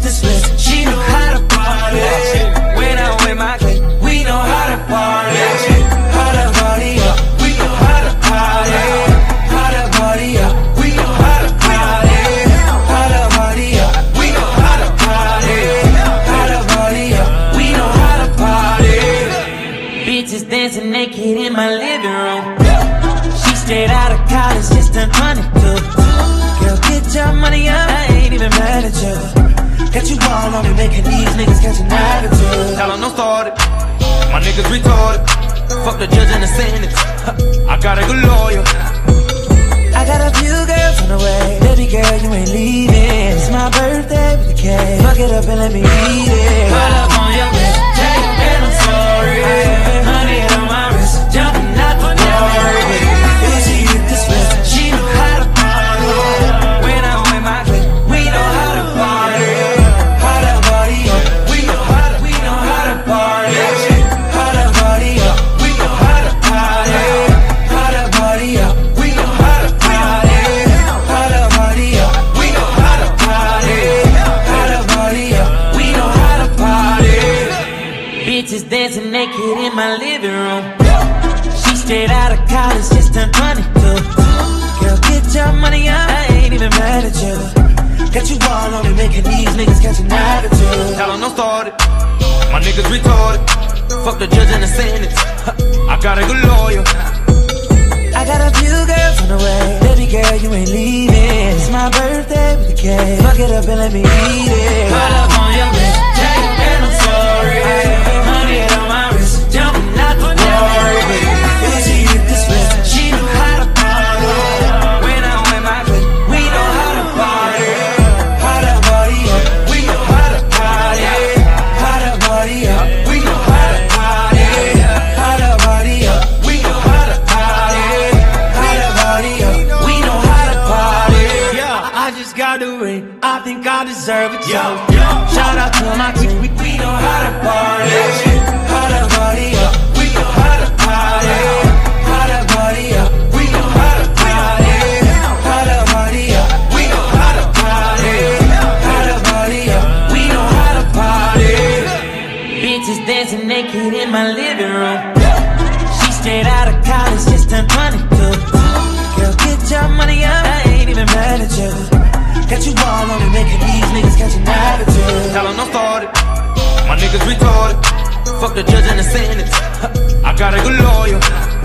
this list. She know how to party. When I'm with my clique, we know how to party. How to party up, we know how to party. How to party up, we know how to party. How to party up, we know how to party. How to party up, we know how to party. Bitches dancing naked in my living room. She straight out of college, just turned 22. Girl, get your money up, I ain't even mad at you. Got you all on me, making these niggas catch an attitude. Tell them don't start it, my niggas retarded. Fuck the judge and the sentence, I got a good lawyer. I got a few girls on the way, baby girl, you ain't leaving. It's my birthday with the cake, fuck it up and let me eat it. Put up on your wrist, take and I'm sorry. Honey on my wrist, jumping out the door. If she hit this list, she know how to party. When I'm with my clique, we know how to party. How to party up, we know how to party. How to party up, we know how to party. How to party up, we know how to party. How to party up, we know how to party. How to party up, we know how to party. Bitches dancing naked in my living room. She straight out of college, just turned 22. Girl, get your money up, I ain't even mad at you. Got you all on me, making these niggas catch an attitude. Tell them don't start it, my niggas retarded. Fuck the judge and the sentence, I got a good lawyer. I got a few girls on the way, baby girl, you ain't leaving. It's my birthday with the cake, fuck it up and let me eat it. Put up on your wrist, take and I'm sorry. Honey on my wrist, jumping out the door. If she hit this list, she know how to party. When I'm with my clique, we know how to party. How to party up, we know how to party. How to party up, we know how to party. How to party up, we know how to party. How to party up, we know how to party. Yeah, I just got the ring, I think I deserve it, yo. Shout out to my team, we know how to party. How to party up, we know how to party. How to party up, we know how to party. How to party up, we know how to party. How to party up, we know how to party. Bitches dancing naked in my living room. She straight out of college, just turned 22. Girl, get your money up, I ain't even mad at you. Got you all on me, making these niggas catch an attitude. Tell them don't start it, my niggas retarded. Fuck the judge and the sentence, I got a good lawyer.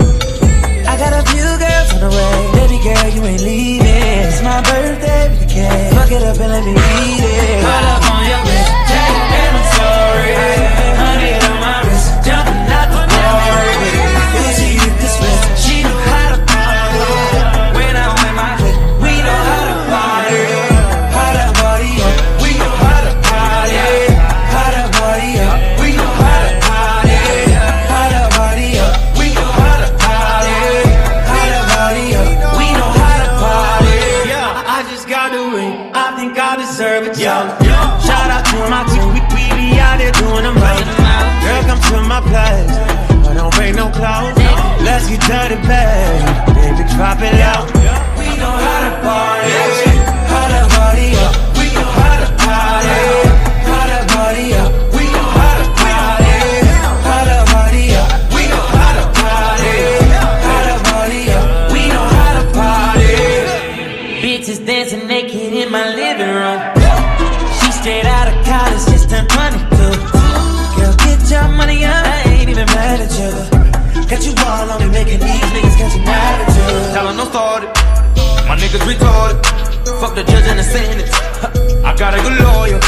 I got a few girls on the way, baby girl, you ain't leaving. It's my birthday with the cake, fuck it up and let me eat it. Put up on your wrist, take and I'm sorry. Honey on my wrist, jumping out the door. If she hit this list, she know how to party. When I'm with my clique, we know how to party. How to party up, we know how to party. How to party up, we know how to party. How to party up, we know how to party. How to party up, we know how to party. Yeah, I just got the ring, I think I deserve it, yo. Shout out to my team, we be out there doing them right. Girl, come to my place, but don't bring no clothes. Let's get dirty, babe, baby, drop it out. We know how to party. How to party up, we know how to party. How to party up, we know how to party. How to party up, we know how to party. How to party up, we know how to party. Bitches dancing naked in my living room. She straight out of college, just turned 22. Girl, get your money up, I ain't even mad at you. Got you all on me, making these niggas catch an attitude. Tell them don't start it, my niggas retarded. Fuck the judge and the sentence, I got a good lawyer.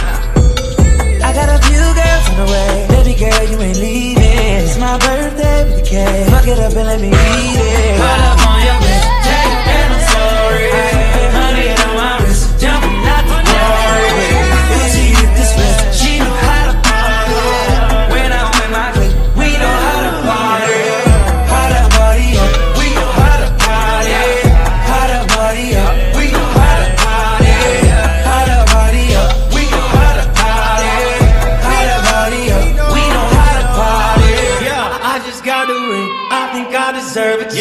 I got a few girls on the way, baby girl, you ain't leaving. It's my birthday with the cake, fuck it up and let me eat it. Put up on your wrist, take and I'm sorry. Honey on my wrist, jumping out the door. If she hit this list, she know how to party. When I'm with my clique, we know how to party. How to party up, we know how to party. How to party up, we know how to party. How to party up, we know how to party. How to party up, we know how to party. Yeah, I just got the ring, I think I deserve it,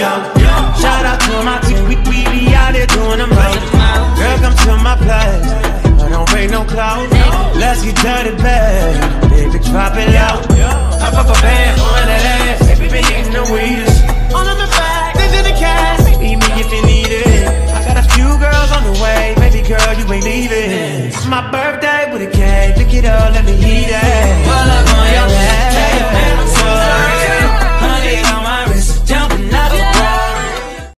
Let's get dirty, babe. Baby, drop it low. I pop a band on that ass. Baby, been eating the weedest. All of the bags, in the cash. Meet me if you need it. I got a few girls on the way. Baby girl, you ain't leaving. It's my birthday with a cake. Pick it up, let me eat it.